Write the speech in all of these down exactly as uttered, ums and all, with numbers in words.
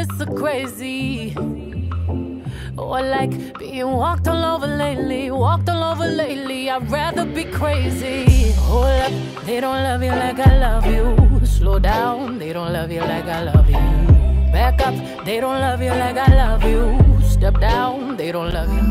this so crazy. Oh, I like being walked all over lately, walked all over lately. I'd rather be crazy. Hold up, they don't love you like I love you. Slow down, they don't love you like I love you. Back up, they don't love you like I love you. Step down, they don't love you.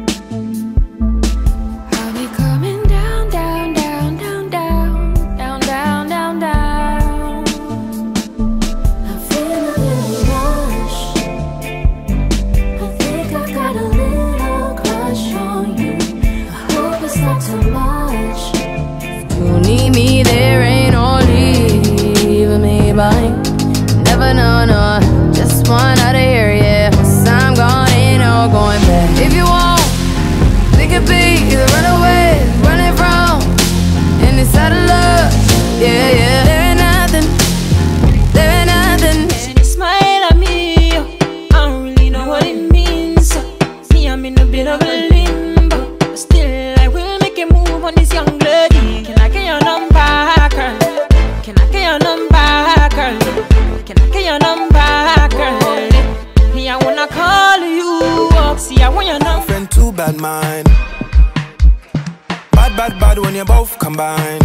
I'll be coming down, down, down, down, down, down, down, down, down. I'm feeling a little rush. I think I got a little crush on you. I hope it's not too much. You need me, there ain't no leaving me behind. Never know, no, just one out of here, yeah. Once I'm gone, ain't no going back. If you want, we could be the runaways, running from, and inside of love, yeah, yeah. There ain't nothing, there ain't nothing. Smile at me, I don't really know what it means. See, I'm in a bit of a limbo, but still I will make a move on this young lady. Can I get your number, girl? Can I get your number, girl? Can I get your number, girl? Me, I wanna call you up. See, I want your number. Friend too bad mind. Bad, bad, bad when you both combine.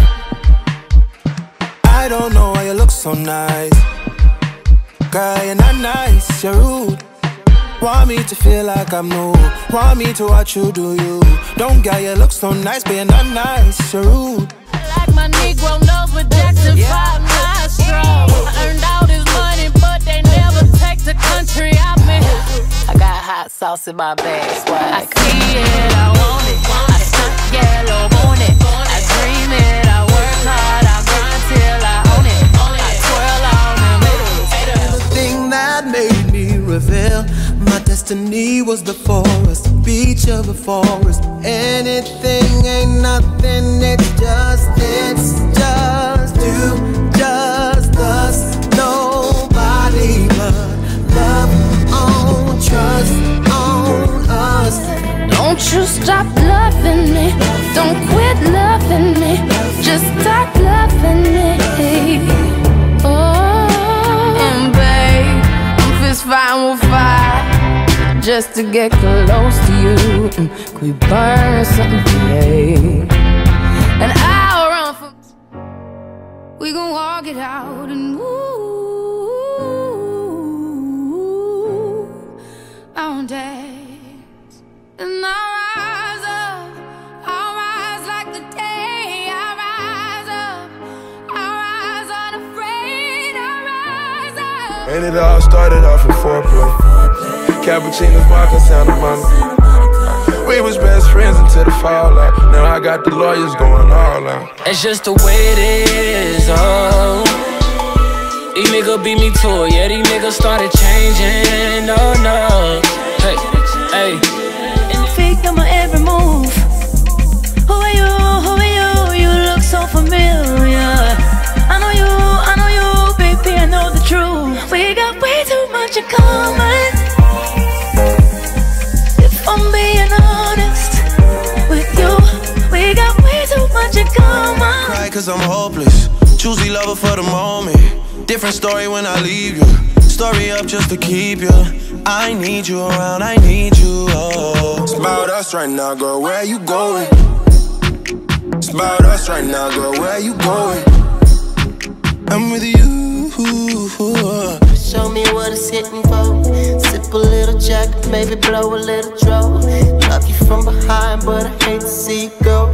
I don't know why you look so nice. Girl, you're not nice, you're rude. Want me to feel like I'm new. Want me to watch you do you. Don't get you look so nice, but you're not nice, you're rude. Like my Negro nose with Jackson five nostrils. I earned all this money, but they never take the country out me. I got hot sauce in my bag, swag. I see it, I want it. I stuck yellow on it. I dream it, I work hard, I grind till I own it. I twirl on them. The thing that made me reveal my destiny was the forest, the beach of the forest. Anything ain't nothing, it's just, it's just you, just us. Nobody but love on, trust on us. Don't you stop loving me, don't quit loving me, just stop loving me. Oh, and babe, I'm fist fighting with fire just to get close to you. Could we burn something today? And I'll run for. We gon' walk it out and move mountains. And I'll rise up, I'll rise like the day. I'll rise up, I'll rise unafraid. I'll rise up. And it all started off with foreplay. Cappuccinos, vodka, Santa Monica. We was best friends until the fallout. Now I got the lawyers going all out. That's just the way it is, oh. These niggas beat me to it, yeah, these niggas started changing, no, no. Hey, hey. And fake on my every move. Who are you, who are you? You look so familiar. I know you, I know you, baby, I know the truth. We got way too much in common. If I'm being honest with you, we got way too much in common. Cry cause I'm hopeless, choosy lover for the moment. Different story when I leave you, story up just to keep you. I need you around, I need you, oh. It's about us right now, girl, where you going? It's about us right now, girl, where you going? I'm with you. Show me what it's hitting for. Sip a little jack, maybe blow a little draw. Love you from behind, but I hate to see you go.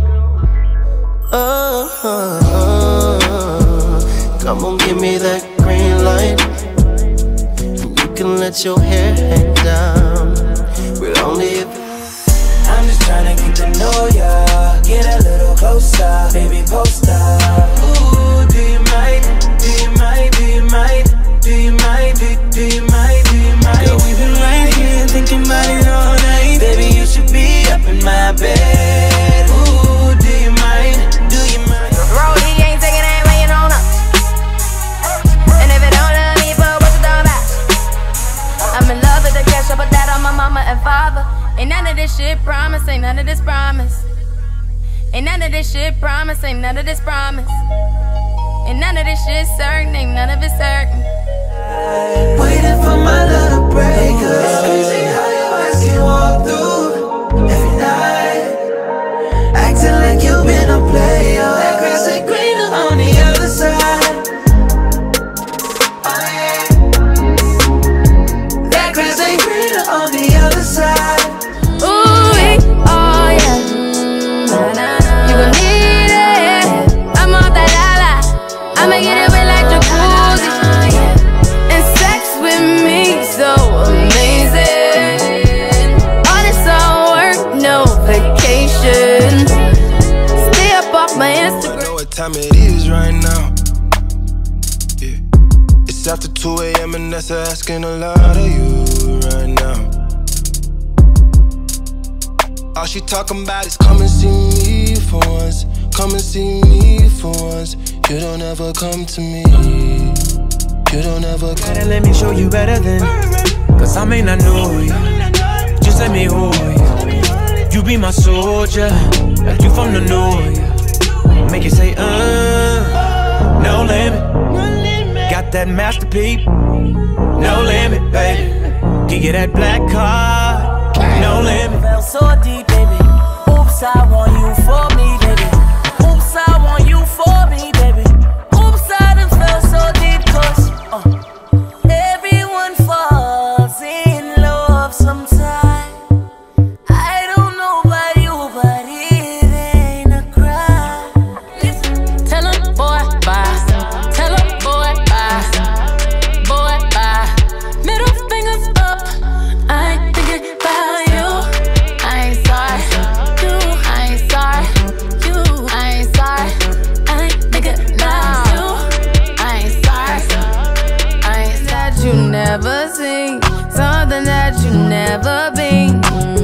Oh, oh, oh. Come on, give me that green light. You can let your hair hang down. We're only if I'm just trying to get to know ya, get a little closer, baby, post up. Ooh, do you mind, do you mind, do you mind, do you mind, do, do you mind, do you mind? Girl, we've been right here thinking about it all night. Baby, you should be up in my bed. Ooh, do you mind, do you mind? Rollie ain't taking that way, you know not. And if it don't love me, but what's it all about? I'm in love with the cash, I put that on my mama and father. Ain't none of this shit promise, ain't none of this promise. Ain't none of this shit promise, ain't none of this promise. Ain't none of this shit certain, ain't none of it certain. waiting for my little breaker. It's crazy how your eyes can walk through every night, acting like you've been a player. That grass ain't greener on the other side. Oh yeah, that grass ain't greener on the other side. Ooh, oh yeah, you gon' need it. I'm on that la-la, I'ma get it wet like jacuzzi, and sex with me so amazing. All this all work, no vacation. Stay up off my Instagram. I know what time it is right now. Yeah, it's after two A M and that's asking a lot of you right now. All she talking about is come and see me for once. Come and see me for once. You don't ever come to me. You don't ever come. Better let me show you better than, cause I may not know you. Just let me hold you. You be my soldier, like you from the north. Make you say, uh, no limit. Got that masterpiece, no limit, baby. Give you that black card, no limit. Fell so deep, baby. Oops, I want you for me, baby. Oops, I want you for me, baby. Oops, I done fell so deep, cause uh, everyone falls in love sometime. I don't know about you, but it ain't a crime. Listen, tell 'em, boy, bye. Tell 'em, boy, bye. Boy, bye. Middle fingers up. I ain't thinking about you. I ain't sorry. You, I ain't sorry. You, I ain't sorry. I ain't thinking about you. I ain't sorry. I ain't That you never seen, something that you never been.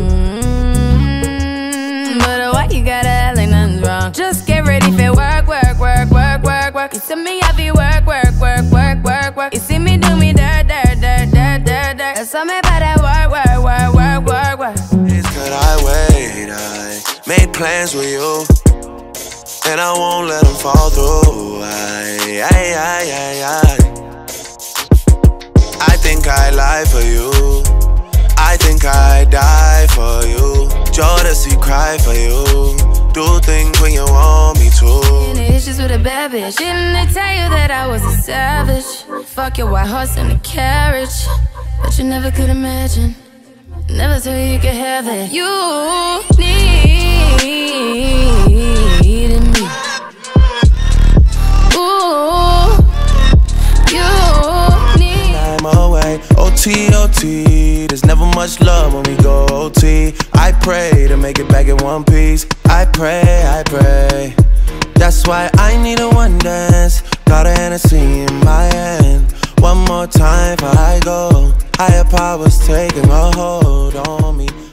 Mm-hmm. But why you gotta act like nothing's wrong? Just get ready for work, work, work, work, work, work. You see me, I be work, work, work, work, work, work. You see me do me dirt, dirt, dirt, dirt, dirt, dirt. There's something about that work, work, work, work, work, work. Could I wait? I made plans with you, and I won't let them fall through. I, I, I, I, I. I think I lie for you. I think I die for you. Jodeci cry for you. Do things when you want me to. And it's just with a bad bitch. Didn't they tell you that I was a savage? Fuck your white horse in the carriage. But you never could imagine. Never thought you could have it. You needed me. Ooh, you need. I'm away, O T, O T. There's never much love when we go O T. I pray to make it back in one piece. I pray, I pray. That's why I need a one dance. Got a Hennessy in my hand. One more time before I go. Higher powers taking a hold on me.